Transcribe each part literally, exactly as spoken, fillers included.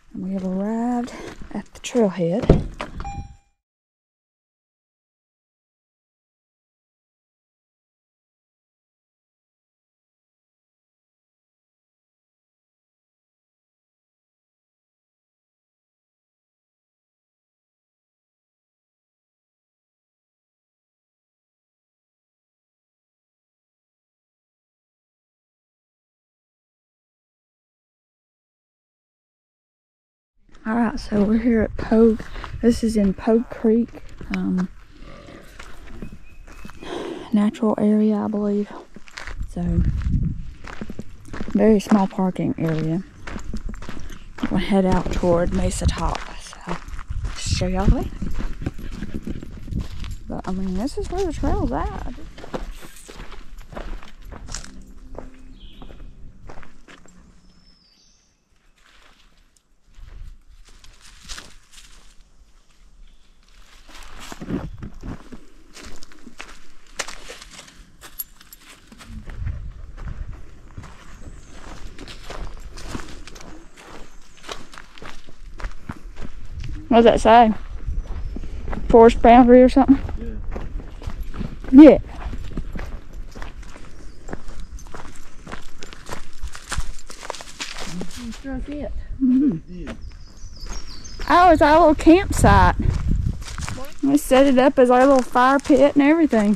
And we have arrived at the trailhead. Alright, so we're here at Pogue. This is in Pogue Creek. Um, natural area, I believe. So, very small parking area. We'll head out toward Mesa Top. So, show y'all the way. But, I mean, this is where the trail's at. What does that say? Forest boundary or something? Yeah. Yeah. You struck it. Mm-hmm. Yeah. Oh, it's our little campsite. What? We set it up as our little fire pit and everything.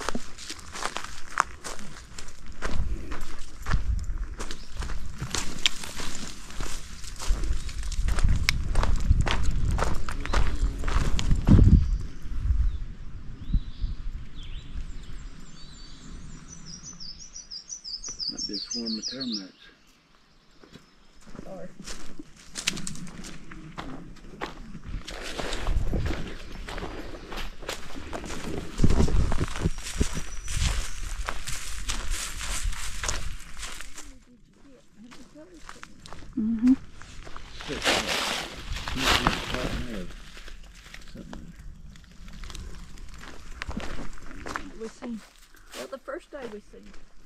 Might be a swarm of termites. Sorry. Mm-hmm. We seen, well, the first day we seen.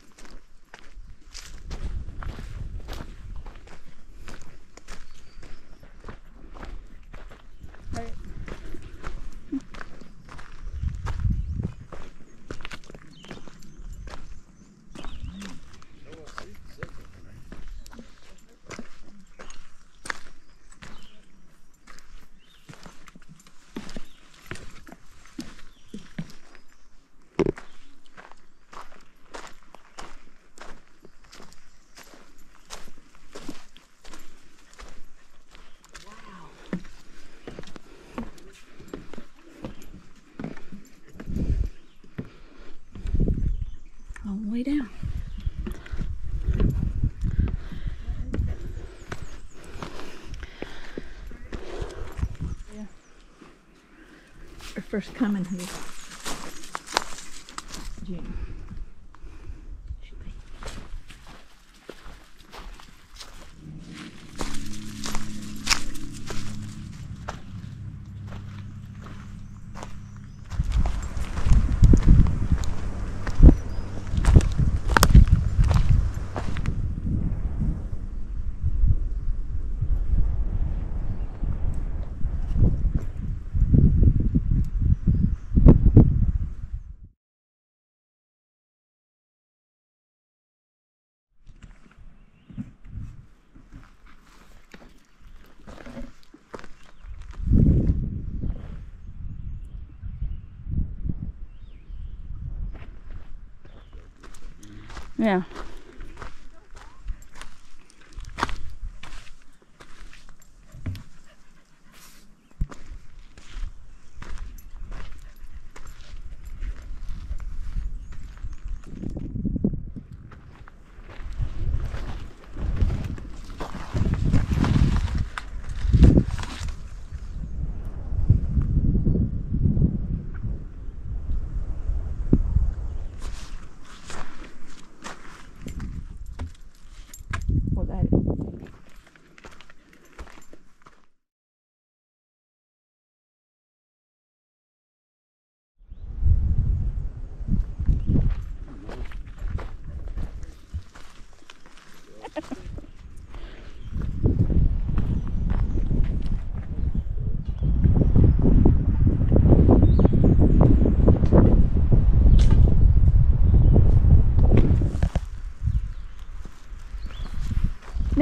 All the way down. Yeah. Our first coming here. June. Should be. Yeah.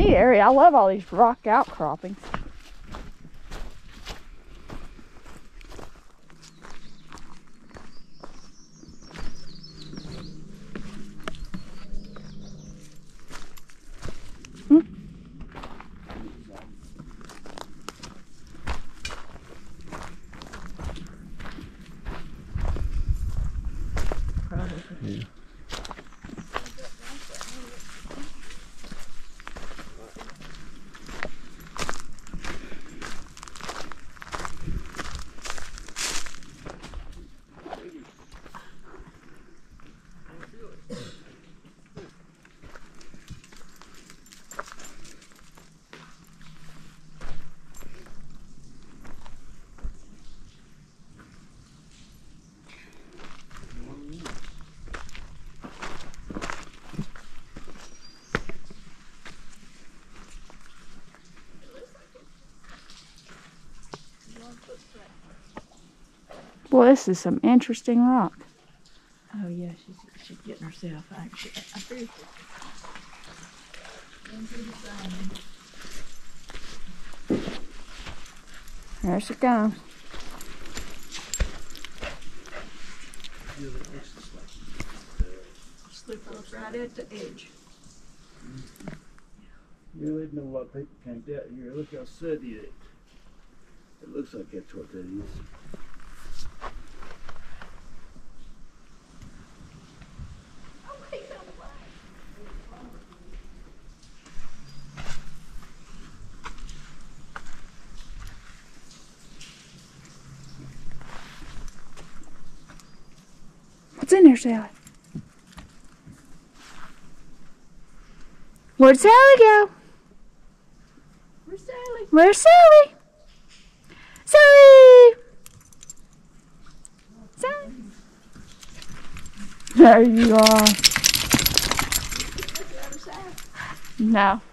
Neat area. I love all these rock outcroppings. Hmm. Yeah. Boy, this is some interesting rock. Oh yeah, she's she's getting herself. I, she, I figured There she comes. slip off right at the edge. You know, there's not a lot of people camped out here. Look how sunny it is. It looks like that's what that is. What's in there, Sally? Where'd Sally go? Where's Sally? Where's Sally? Sally! Sally! There you are. No.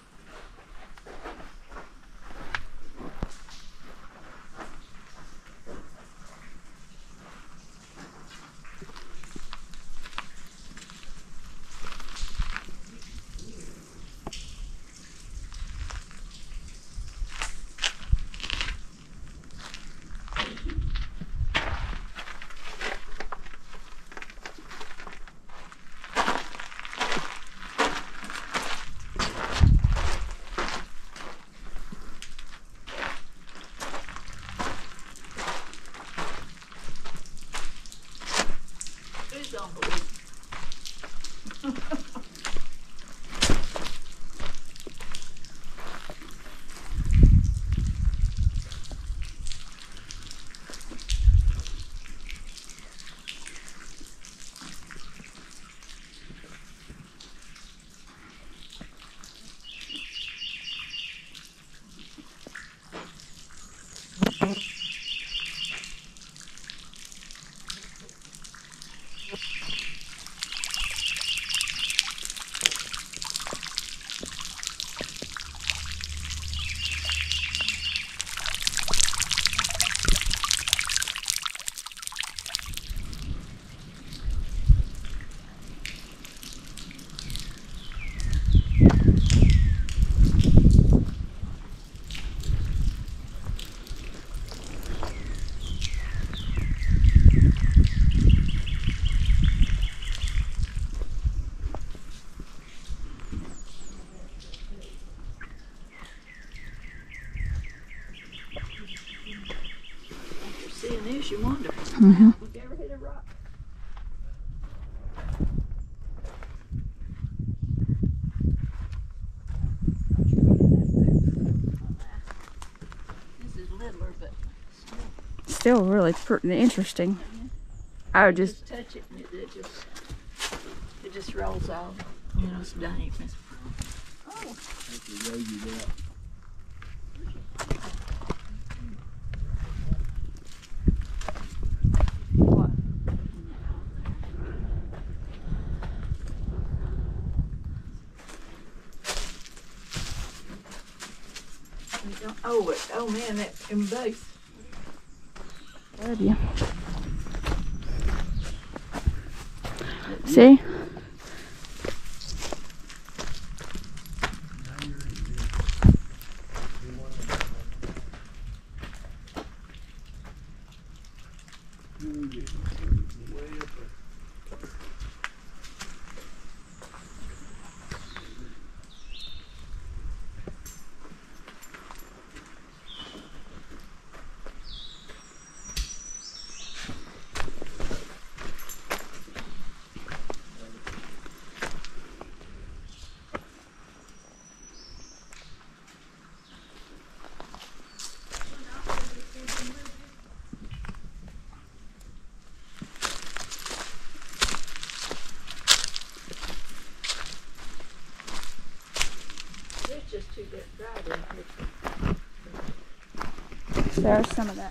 This, you wonder. Mm-hmm. Have you ever hit a rock? This is littler, but still, Still really pretty interesting. I would just, just touch it and it, it just it just rolls off. You know, it's dampness. Oh, That's the road you got. what? oh, it, oh man, that in both. Love you. See? just too dry down here. So there's some of that.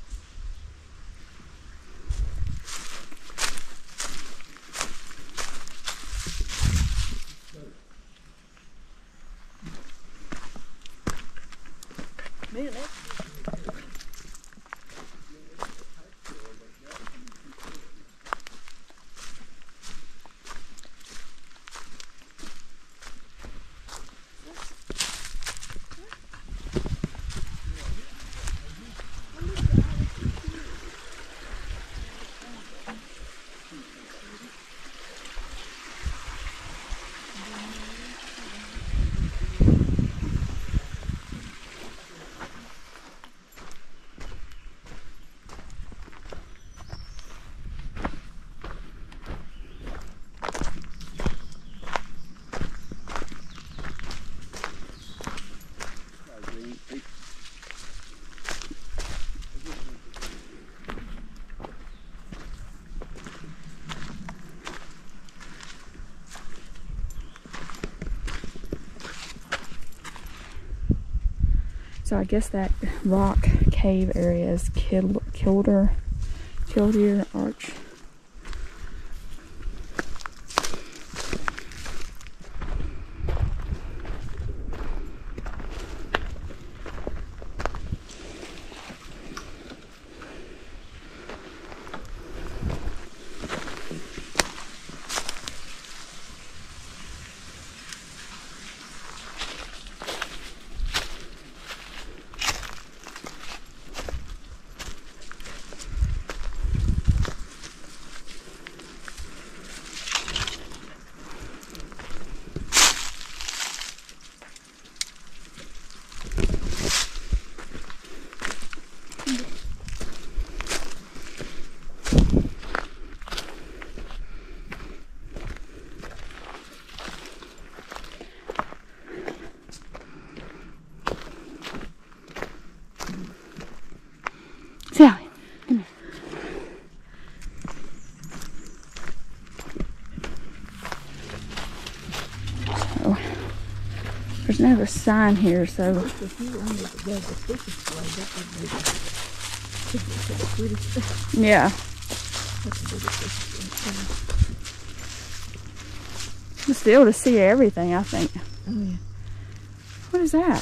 Man, that's So I guess that rock cave area is Kill Killdeer Killdeer Arch. Sally, come here. So, there's no sign here, so. if you wanted to go the quickest way, that would be the quickest way. Yeah. That's the quickest way. Just be able to see everything, I think. Oh, yeah. What is that?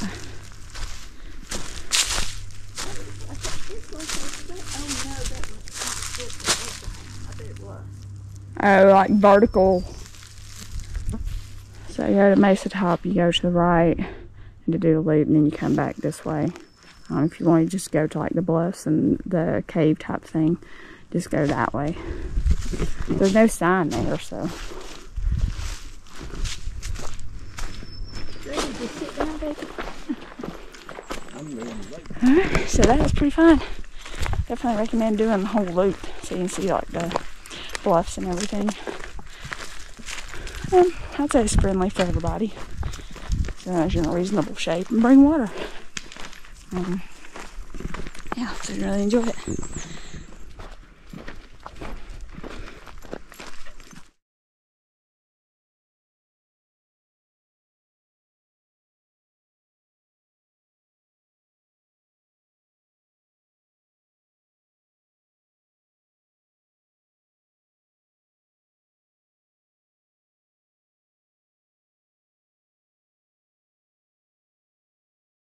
Oh, like vertical. So you go to Mesa Top, you go to the right and to do the loop, and then you come back this way. Um, if you want to just go to like the bluffs and the cave type thing, just go that way. There's no sign there, so. Ready to sit down, baby? Alright, so that was pretty fun. Definitely recommend doing the whole loop so you can see like the bluffs and everything. Um, I'd say it's friendly for everybody. So as you're in a reasonable shape and bring water. Um, yeah, so really enjoy it.